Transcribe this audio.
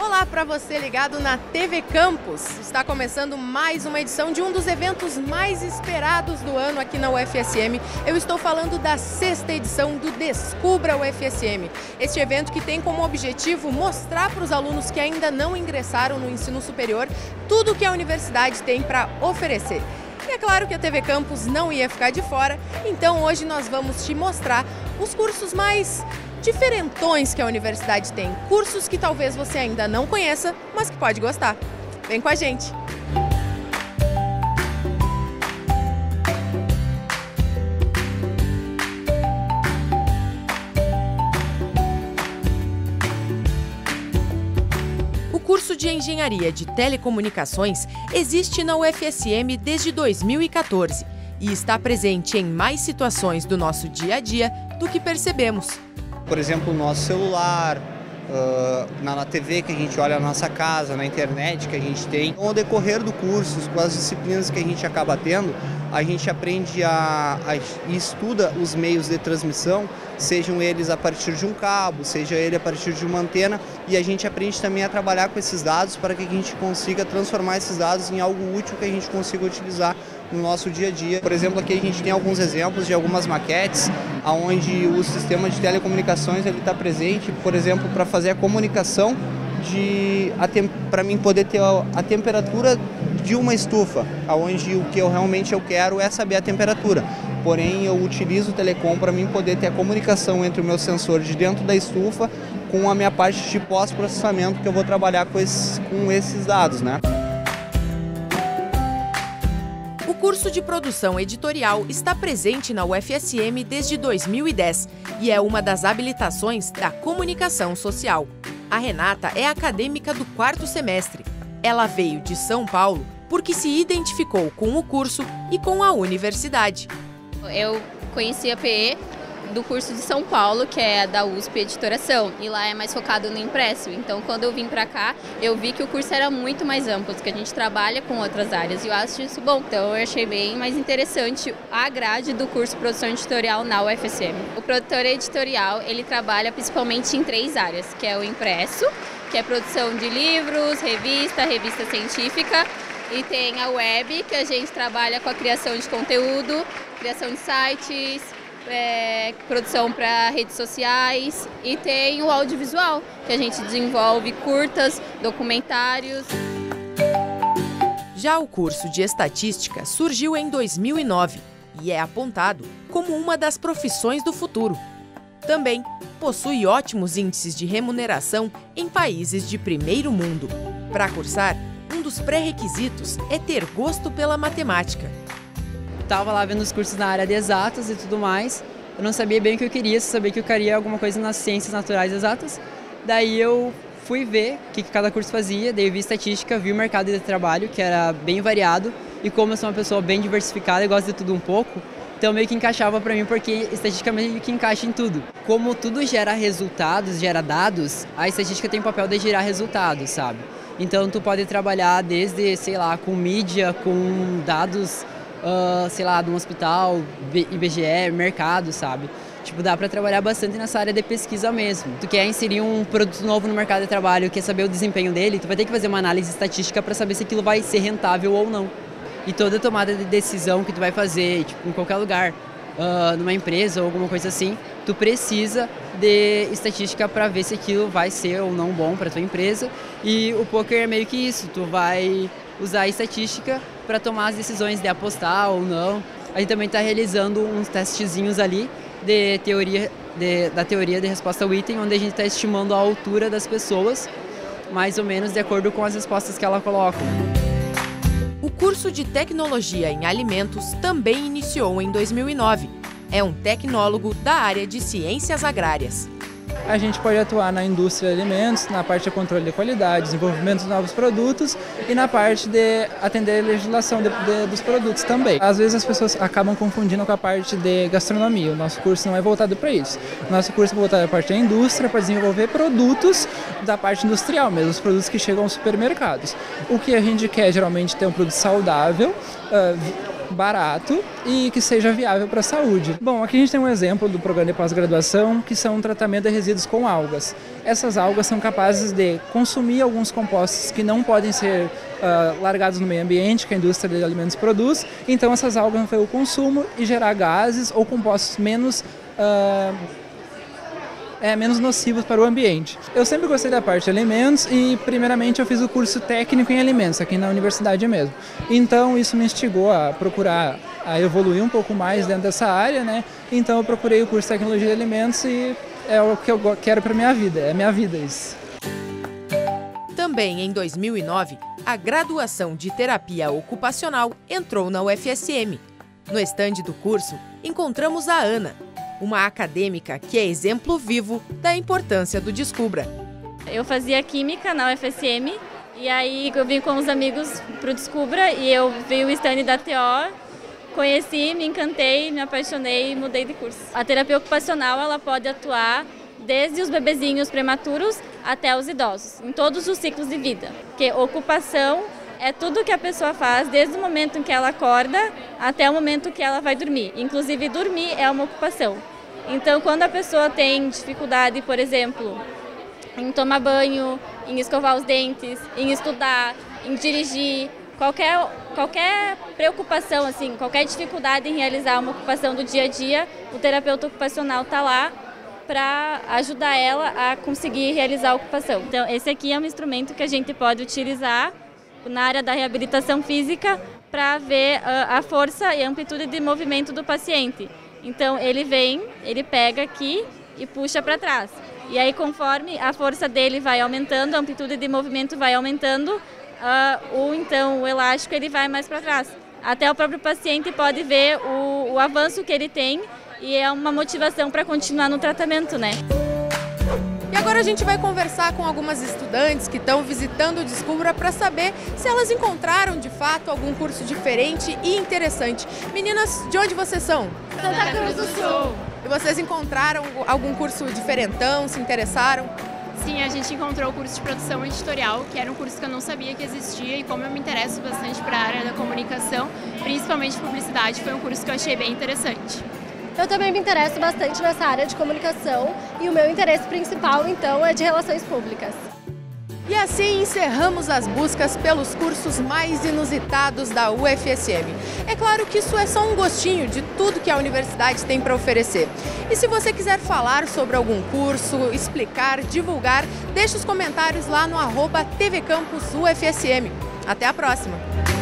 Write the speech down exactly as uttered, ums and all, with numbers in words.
Olá para você ligado na T V Campus. Está começando mais uma edição de um dos eventos mais esperados do ano aqui na U F S M. Eu estou falando da sexta edição do Descubra U F S M. Este evento que tem como objetivo mostrar para os alunos que ainda não ingressaram no ensino superior tudo o que a universidade tem para oferecer. E é claro que a T V Campus não ia ficar de fora, então hoje nós vamos te mostrar os cursos mais diferentões que a universidade tem. Cursos que talvez você ainda não conheça, mas que pode gostar. Vem com a gente! O curso de Engenharia de Telecomunicações existe na U F S M desde dois mil e quatorze e está presente em mais situações do nosso dia a dia do que percebemos. Por exemplo, o nosso celular, uh, na, na T V que a gente olha na nossa casa, na internet que a gente tem. Ao decorrer do curso, com as disciplinas que a gente acaba tendo, a gente aprende a, a e estuda os meios de transmissão, sejam eles a partir de um cabo, seja ele a partir de uma antena, e a gente aprende também a trabalhar com esses dados para que a gente consiga transformar esses dados em algo útil que a gente consiga utilizar no nosso dia a dia. Por exemplo, aqui a gente tem alguns exemplos de algumas maquetes onde o sistema de telecomunicações ele está presente, por exemplo, para fazer a comunicação de para mim poder ter a, a temperatura de uma estufa, onde o que eu realmente eu quero é saber a temperatura. Porém, eu utilizo o telecom para mim poder ter a comunicação entre o meu sensor de dentro da estufa com a minha parte de pós-processamento, que eu vou trabalhar com esses, com esses dados, né? O curso de produção editorial está presente na U F S M desde dois mil e dez e é uma das habilitações da comunicação social. A Renata é acadêmica do quarto semestre. Ela veio de São Paulo porque se identificou com o curso e com a universidade. Eu conheci a P E do curso de São Paulo, que é da U S P Editoração, e lá é mais focado no impresso. Então, quando eu vim para cá, eu vi que o curso era muito mais amplo, que a gente trabalha com outras áreas, e eu acho isso bom. Então, eu achei bem mais interessante a grade do curso de produção editorial na U F S M. O produtor editorial, ele trabalha principalmente em três áreas, que é o impresso, que é produção de livros, revista, revista científica, e tem a web, que a gente trabalha com a criação de conteúdo, criação de sites, É, produção para redes sociais, e tem o audiovisual, que a gente desenvolve curtas, documentários. Já o curso de Estatística surgiu em dois mil e nove e é apontado como uma das profissões do futuro. Também possui ótimos índices de remuneração em países de primeiro mundo. Para cursar, um dos pré-requisitos é ter gosto pela matemática. Estava lá vendo os cursos na área de exatas e tudo mais, eu não sabia bem o que eu queria, só sabia que eu queria alguma coisa nas ciências naturais exatas. Daí eu fui ver o que cada curso fazia, daí eu vi estatística, vi o mercado de trabalho, que era bem variado, e como eu sou uma pessoa bem diversificada e gosto de tudo um pouco, então meio que encaixava para mim, porque estatística meio que encaixa em tudo. Como tudo gera resultados, gera dados, a estatística tem o papel de gerar resultados, sabe? Então tu pode trabalhar desde, sei lá, com mídia, com dados, Uh, sei lá, de um hospital, I B G E, mercado, sabe? Tipo, dá pra trabalhar bastante nessa área de pesquisa mesmo. Tu quer inserir um produto novo no mercado de trabalho, quer saber o desempenho dele, tu vai ter que fazer uma análise estatística para saber se aquilo vai ser rentável ou não. E toda tomada de decisão que tu vai fazer, tipo, em qualquer lugar, uh, numa empresa ou alguma coisa assim, tu precisa de estatística para ver se aquilo vai ser ou não bom para tua empresa. E o poker é meio que isso, tu vai usar a estatística para tomar as decisões de apostar ou não. A gente também está realizando uns testezinhos ali de teoria, de, da teoria de resposta ao item, onde a gente está estimando a altura das pessoas, mais ou menos de acordo com as respostas que elas colocam. O curso de Tecnologia em Alimentos também iniciou em dois mil e nove. É um tecnólogo da área de Ciências Agrárias. A gente pode atuar na indústria de alimentos, na parte de controle de qualidade, desenvolvimento de novos produtos e na parte de atender a legislação de, de, dos produtos também. Às vezes as pessoas acabam confundindo com a parte de gastronomia. O nosso curso não é voltado para isso. O nosso curso é voltado para a parte da indústria, para desenvolver produtos da parte industrial mesmo, os produtos que chegam aos supermercados. O que a gente quer geralmente é ter um produto saudável, uh, barato e que seja viável para a saúde. Bom, aqui a gente tem um exemplo do programa de pós-graduação, que são um tratamento de resíduos com algas. Essas algas são capazes de consumir alguns compostos que não podem ser uh, largados no meio ambiente, que a indústria de alimentos produz, então essas algas vão fazer o consumo e gerar gases ou compostos menos uh, É, menos nocivos para o ambiente. Eu sempre gostei da parte de alimentos e, primeiramente, eu fiz o curso técnico em alimentos, aqui na universidade mesmo. Então, isso me instigou a procurar, a evoluir um pouco mais dentro dessa área, né? Então, eu procurei o curso de tecnologia de alimentos e é o que eu quero para minha vida, é minha vida isso. Também em dois mil e nove, a graduação de terapia ocupacional entrou na U F S M. No estande do curso, encontramos a Ana, uma acadêmica que é exemplo vivo da importância do Descubra. Eu fazia química na U F S M e aí eu vim com os amigos para o Descubra e eu vi o stand da T O, conheci, me encantei, me apaixonei e mudei de curso. A terapia ocupacional ela pode atuar desde os bebezinhos prematuros até os idosos, em todos os ciclos de vida. Porque ocupação é tudo que a pessoa faz desde o momento em que ela acorda até o momento que ela vai dormir. Inclusive dormir é uma ocupação. Então, quando a pessoa tem dificuldade, por exemplo, em tomar banho, em escovar os dentes, em estudar, em dirigir, qualquer, qualquer preocupação, assim, qualquer dificuldade em realizar uma ocupação do dia a dia, o terapeuta ocupacional está lá para ajudar ela a conseguir realizar a ocupação. Então, esse aqui é um instrumento que a gente pode utilizar na área da reabilitação física para ver a força e a amplitude de movimento do paciente. Então ele vem, ele pega aqui e puxa para trás. E aí conforme a força dele vai aumentando, a amplitude de movimento vai aumentando, uh, o, então o elástico ele vai mais para trás. Até o próprio paciente pode ver o, o avanço que ele tem e é uma motivação para continuar no tratamento, né? E agora a gente vai conversar com algumas estudantes que estão visitando o Descubra para saber se elas encontraram de fato algum curso diferente e interessante. Meninas, de onde vocês são? Santa Cruz do Sul. E vocês encontraram algum curso diferentão, se interessaram? Sim, a gente encontrou o curso de produção editorial, que era um curso que eu não sabia que existia e como eu me interesso bastante para a área da comunicação, principalmente publicidade, foi um curso que eu achei bem interessante. Eu também me interesso bastante nessa área de comunicação e o meu interesse principal, então, é de relações públicas. E assim encerramos as buscas pelos cursos mais inusitados da U F S M. É claro que isso é só um gostinho de tudo que a universidade tem para oferecer. E se você quiser falar sobre algum curso, explicar, divulgar, deixe os comentários lá no arroba T V Campus U F S M. Até a próxima!